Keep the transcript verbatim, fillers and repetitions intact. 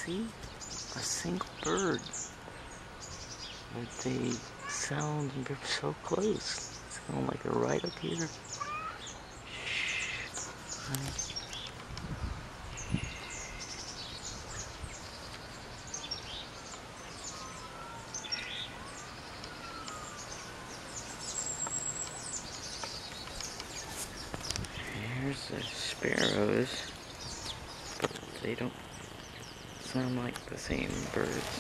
see a single bird. But they sound so close. Sound like they're right up here. Shh. Here's the sparrows, but they don't sound like the same birds.